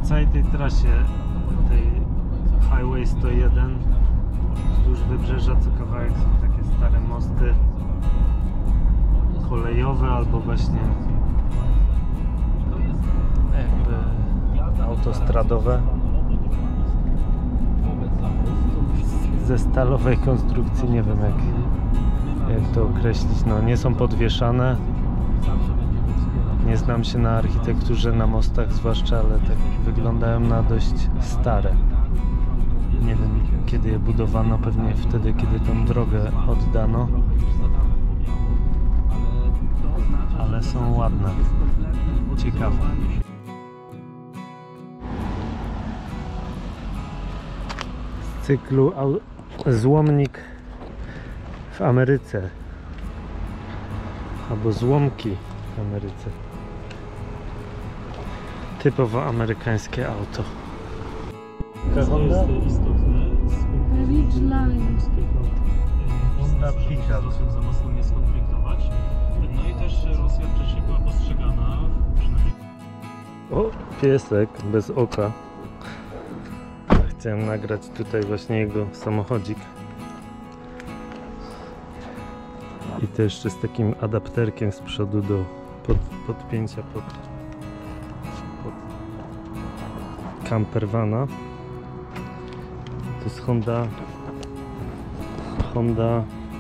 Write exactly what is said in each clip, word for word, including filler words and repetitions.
całej tej trasie, tej Highway sto jeden, wzdłuż wybrzeża co kawałek są takie stare mosty kolejowe albo właśnie jakby autostradowe ze stalowej konstrukcji, nie wiem jak, jak to określić, no nie są podwieszane. Nie znam się na architekturze na mostach zwłaszcza, ale tak wyglądają na dość stare. Nie wiem kiedy je budowano, pewnie wtedy kiedy tą drogę oddano. Ale są ładne, ciekawe. Z cyklu Złomnik w Ameryce. Albo Złomki w Ameryce. Typowo amerykańskie auto. To jest istotne z punktu widzenia Honda Pickup. się za mocno nie skonfliktować. No i też Rosja wcześniej była postrzegana, przynajmniej... O, piesek bez oka. Chciałem nagrać tutaj właśnie jego samochodzik. I to jeszcze z takim adapterkiem z przodu do pod, podpięcia pod, pod campervana. To jest Honda Honda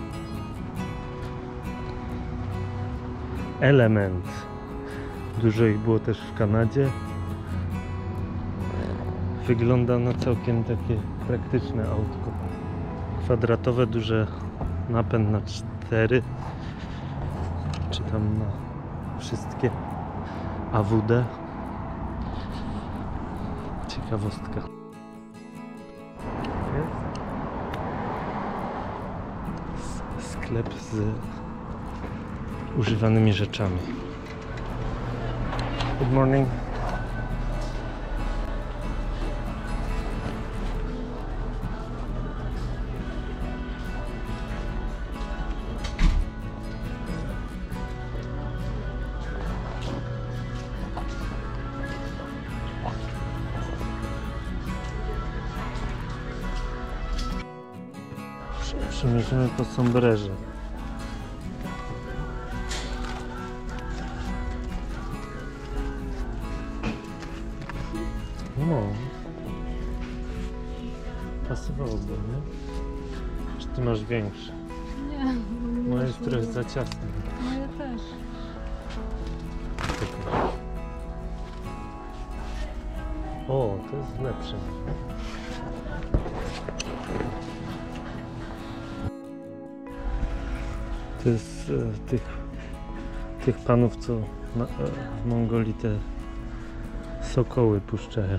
Element. Dużo ich było też w Kanadzie. Wygląda na całkiem takie praktyczne autko. Kwadratowe, duże, napęd na cztery. Czy tam na wszystkie A W D. Ciekawostka. Sklep z używanymi rzeczami. Good morning. Przemierzymy po Sombrerze. No, pasowałoby, nie? Czy ty masz większe? Nie. Moje jest trochę za ciasne. Moje też. O, to jest lepsze. To jest e, tych, tych panów, co na, e, w Mongolii te sokoły puszczają.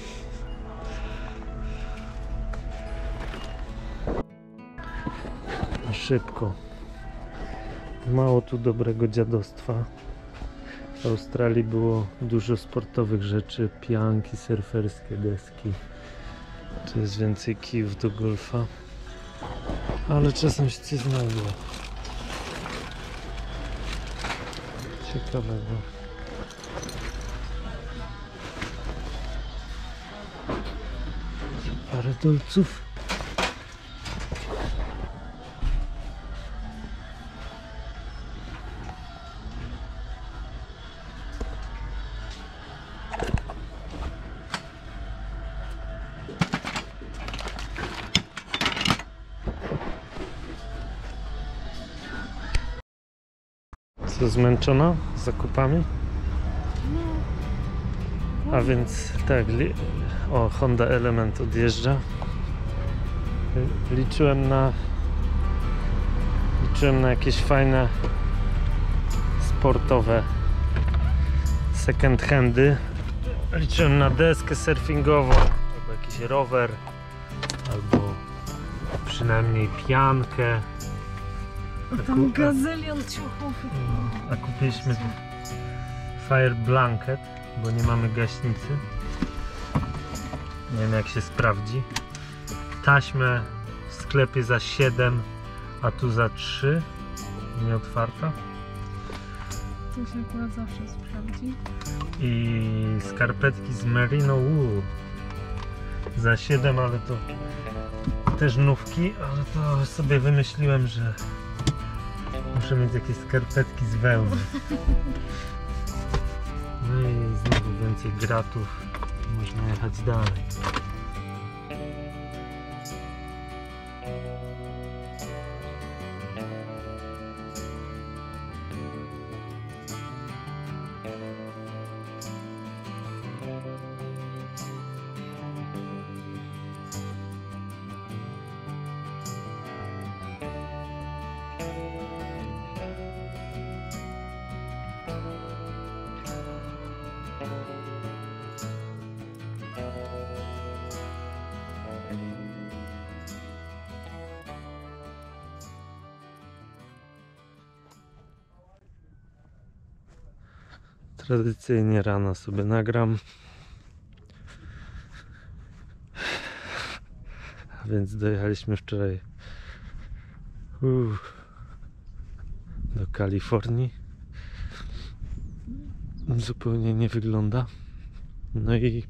Szybko. Mało tu dobrego dziadostwa. W Australii było dużo sportowych rzeczy, pianki surferskie, deski. Tu jest więcej kijów do golfa. Ale czasem się coś znajduje ciekawego. Parę dolców. Co, zmęczona zakupami? A więc tak, li... o, Honda Element odjeżdża. Liczyłem na liczyłem na jakieś fajne sportowe second handy. Liczyłem na deskę surfingową, albo jakiś rower, albo przynajmniej piankę. A tam gazylion ciuchów. A kupiliśmy Fire Blanket, bo nie mamy gaśnicy. Nie wiem jak się sprawdzi. Taśmę w sklepie za siedem, a tu za trzy. Nie otwarta. To się akurat zawsze sprawdzi. I skarpetki z Merino Wool za siedem, ale to też nówki, ale to sobie wymyśliłem, że muszę mieć jakieś skarpetki z wełny. No i znowu więcej gratów, można jechać dalej. Tradycyjnie rano sobie nagram. A więc dojechaliśmy wczoraj uff, do Kalifornii. Zupełnie nie wygląda. No i,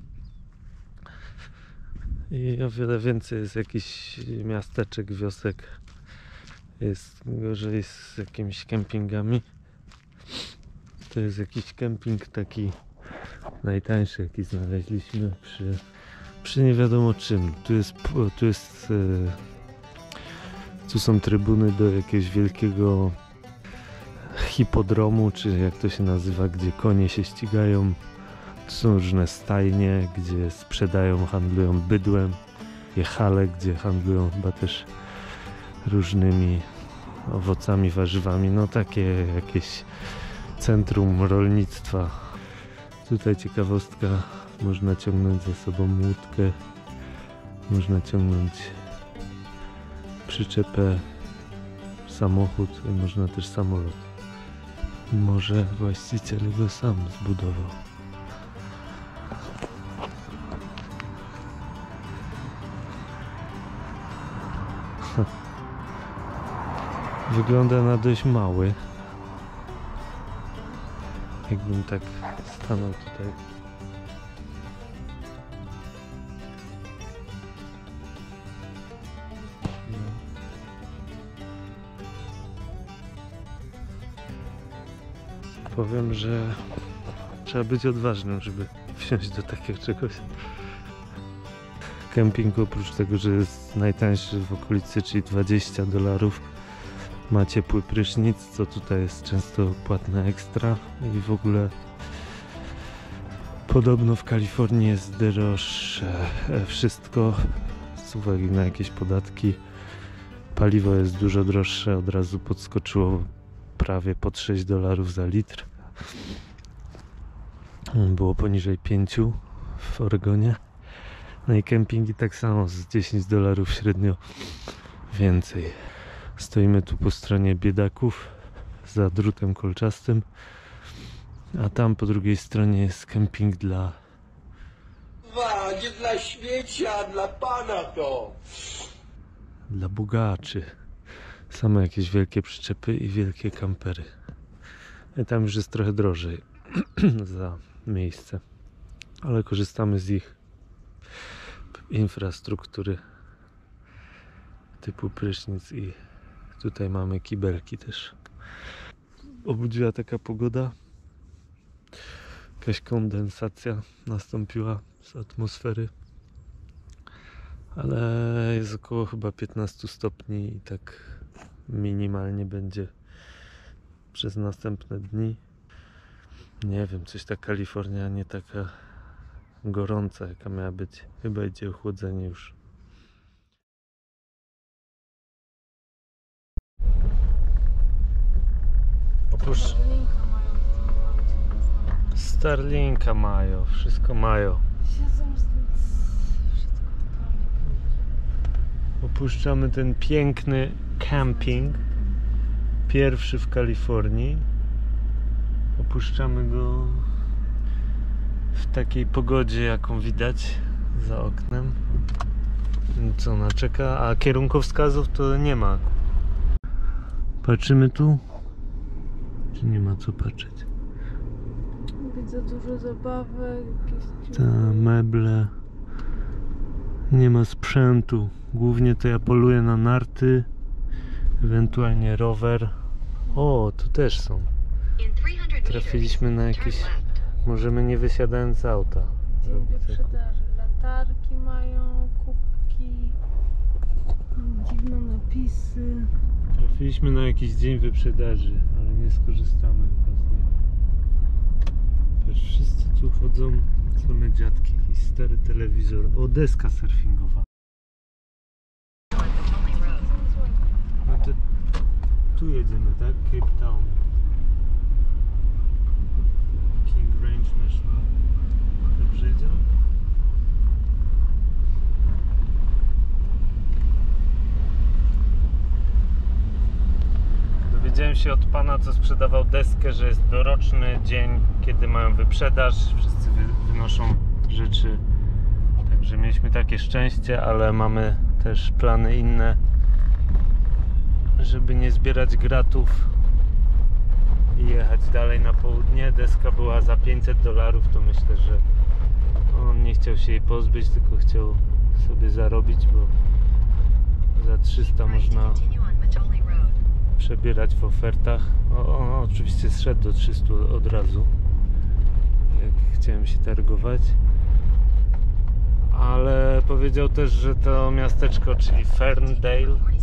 i o wiele więcej jest jakichś miasteczek, wiosek. Jest gorzej z jakimiś kempingami. To jest jakiś kemping taki najtańszy, jaki znaleźliśmy przy, przy nie wiadomo czym. Tu jest, tu jest e, tu są trybuny do jakiegoś wielkiego hipodromu, czy jak to się nazywa, gdzie konie się ścigają. Tu są różne stajnie, gdzie sprzedają, handlują bydłem. Hale, gdzie handlują chyba też różnymi owocami, warzywami. No takie jakieś centrum rolnictwa. Tutaj ciekawostka, można ciągnąć ze sobą łódkę, można ciągnąć przyczepę, samochód i można też samolot. Może właściciel go sam zbudował. Wygląda na dość mały. Jakbym tak stanął tutaj. No. Powiem, że trzeba być odważnym, żeby wsiąść do takiego czegoś. Kemping oprócz tego, że jest najtańszy w okolicy, czyli dwadzieścia dolarów, ma ciepły prysznic, co tutaj jest często płatne ekstra i w ogóle podobno w Kalifornii jest droższe wszystko z uwagi na jakieś podatki. Paliwo jest dużo droższe, od razu podskoczyło prawie pod sześć dolarów za litr. Było poniżej pięciu w Oregonie. No i kempingi tak samo, z dziesięć dolarów średnio więcej. Stoimy tu po stronie biedaków za drutem kolczastym, a tam po drugiej stronie jest kemping dla... Nie dla śmiecia, dla pana to! Dla bogaczy. Same jakieś wielkie przyczepy i wielkie kampery. I tam już jest trochę drożej za miejsce, ale korzystamy z ich infrastruktury typu prysznic i tutaj mamy kibelki też. Obudziła taka pogoda. Jakaś kondensacja nastąpiła z atmosfery. Ale jest około chyba piętnaście stopni i tak minimalnie będzie przez następne dni. Nie wiem, coś ta Kalifornia nie taka gorąca, jaka miała być. Chyba idzie ochłodzenie już. Oprócz Starlinka mają, wszystko mają. Siedzą z wszystko totalnie. Opuszczamy ten piękny camping, pierwszy w Kalifornii. Opuszczamy go w takiej pogodzie, jaką widać za oknem. Co ona czeka, a kierunkowskazów to nie ma. Patrzymy tu? Czy nie ma co patrzeć? Widzę dużo zabawek, jakieś Te meble. Nie ma sprzętu. Głównie to ja poluję na narty, ewentualnie rower. O, tu też są. Trafiliśmy na jakieś... Możemy nie wysiadając z auta. dzień zrobić tak. wyprzedaży. Latarki mają, kubki, dziwne napisy. Trafiliśmy na jakiś dzień wyprzedaży, ale nie skorzystamy chyba z niego. Też wszyscy tu chodzą, same dziadki, jakiś stary telewizor. O, deska surfingowa. No to tu jedziemy, tak? Cape Town. King Range National. Dobrze jedziemy? Dowiedziałem się od pana, co sprzedawał deskę, że jest doroczny dzień, kiedy mają wyprzedaż. Wszyscy wy wynoszą rzeczy. Także mieliśmy takie szczęście, ale mamy też plany inne, żeby nie zbierać gratów i jechać dalej na południe. Deska była za pięćset dolarów, to myślę, że on nie chciał się jej pozbyć, tylko chciał sobie zarobić, bo za trzysta można przebierać w ofertach. O, on oczywiście zszedł do trzystu od razu, jak chciałem się targować. Ale powiedział też, że to miasteczko, czyli Ferndale,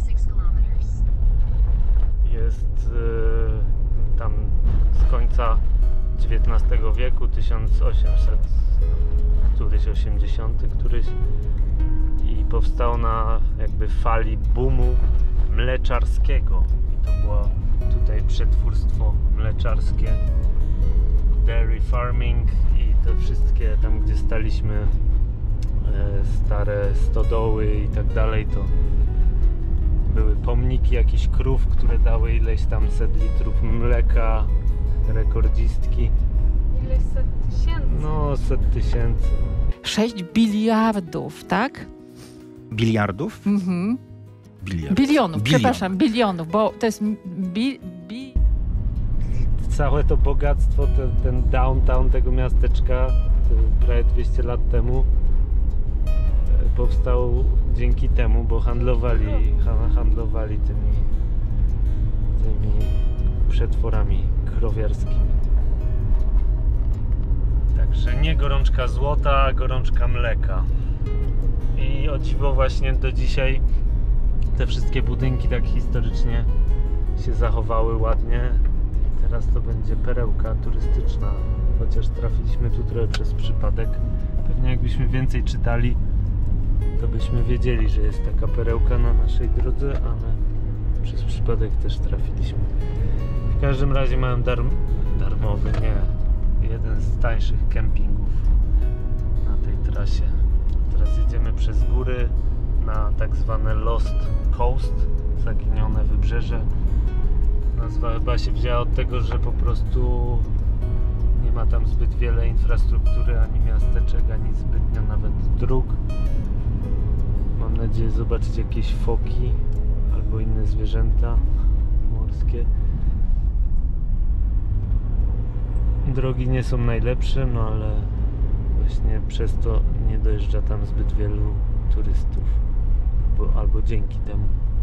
jest y, tam z końca dziewiętnastego wieku, tysiąc osiemset któryś, osiemdziesiąty któryś, i powstał na jakby fali boomu mleczarskiego. I to było tutaj przetwórstwo mleczarskie, dairy farming i te wszystkie tam, gdzie staliśmy, e, stare stodoły i tak dalej, to były pomniki jakichś krów, które dały ileś tam set litrów mleka, rekordzistki. Ileś set tysięcy. No, set tysięcy. sześć biliardów, tak? Biliardów? Mhm. Biliard. Bilionów, Bilion. przepraszam, bilionów, bo to jest bi, bi... Całe to bogactwo, ten, ten downtown tego miasteczka, to prawie dwieście lat temu, e, powstał dzięki temu, bo handlowali, ha- handlowali tymi, tymi przetworami krowiarskimi. Także nie gorączka złota, a gorączka mleka. I o dziwo właśnie do dzisiaj te wszystkie budynki tak historycznie się zachowały ładnie. Teraz to będzie perełka turystyczna, chociaż trafiliśmy tu trochę przez przypadek. Pewnie jakbyśmy więcej czytali, to byśmy wiedzieli, że jest taka perełka na naszej drodze, ale przez przypadek też trafiliśmy. W każdym razie mają darm darmowy, nie, jeden z tańszych kempingów na tej trasie. Teraz jedziemy przez góry na tak zwane Lost Coast, zaginione wybrzeże. Nazwa chyba się wzięła od tego, że po prostu nie ma tam zbyt wiele infrastruktury, ani miasteczek, ani zbytnio nawet dróg. Mam nadzieję zobaczyć jakieś foki albo inne zwierzęta morskie. Drogi nie są najlepsze, no ale właśnie przez to nie dojeżdża tam zbyt wielu turystów, bo, albo dzięki temu.